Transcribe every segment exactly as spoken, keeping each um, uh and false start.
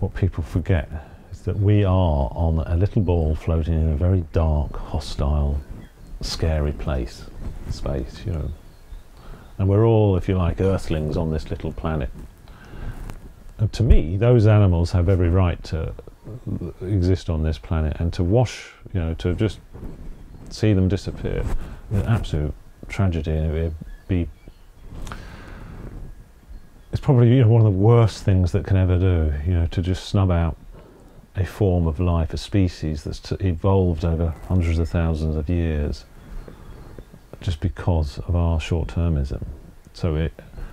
what people forget is that we are on a little ball floating in a very dark, hostile, scary place, space, you know. And we're all, if you like, earthlings on this little planet. And to me, those animals have every right to exist on this planet, and to wash, you know, to just see them disappear, an absolute tragedy. And it would be, it's probably, you know, one of the worst things that can ever do, you know, to just snub out a form of life, a species that's t evolved over hundreds of thousands of years, just because of our short-termism. So it,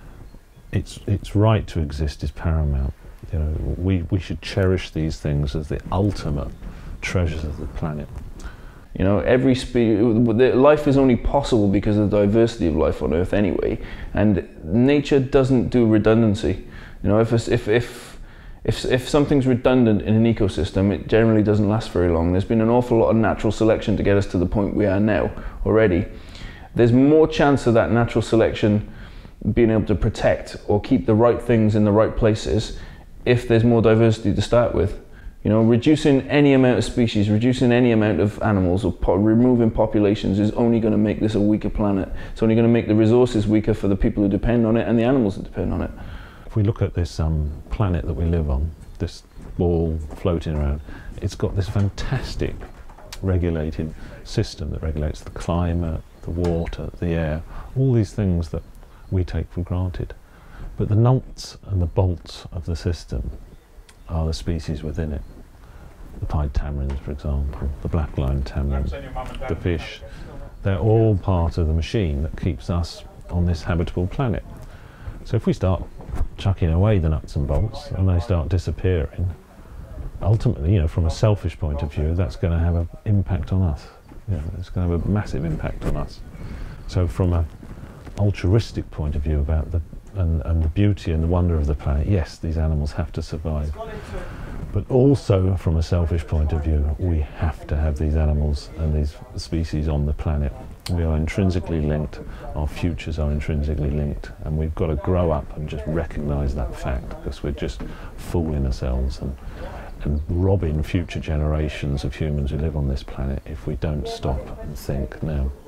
its its right to exist is paramount. You know, we we should cherish these things as the ultimate treasures of the planet. You know, every species, life is only possible because of the diversity of life on Earth anyway, and nature doesn't do redundancy. You know, if it's, if if if if something's redundant in an ecosystem, it generally doesn't last very long. There's been an awful lot of natural selection to get us to the point we are now already. There's more chance of that natural selection being able to protect or keep the right things in the right places if there's more diversity to start with. You know, reducing any amount of species, reducing any amount of animals, or po removing populations is only going to make this a weaker planet. It's only going to make the resources weaker for the people who depend on it and the animals that depend on it. If we look at this um, planet that we live on, this ball floating around, it's got this fantastic regulated system that regulates the climate, the water, the air, all these things that we take for granted. But the nuts and the bolts of the system are the species within it. The pied tamarins, for example, the black-lined tamarin, the fish. They're all part of the machine that keeps us on this habitable planet. So if we start chucking away the nuts and bolts and they start disappearing, ultimately, you know, from a selfish point of view, that's going to have an impact on us. You know, it's going to have a massive impact on us. So from an altruistic point of view about the and, and the beauty and the wonder of the planet, yes, these animals have to survive. But also from a selfish point of view, we have to have these animals and these species on the planet. We are intrinsically linked, our futures are intrinsically linked, and we've got to grow up and just recognise that fact, because we're just fooling ourselves and and robbing future generations of humans who live on this planet if we don't stop and think now.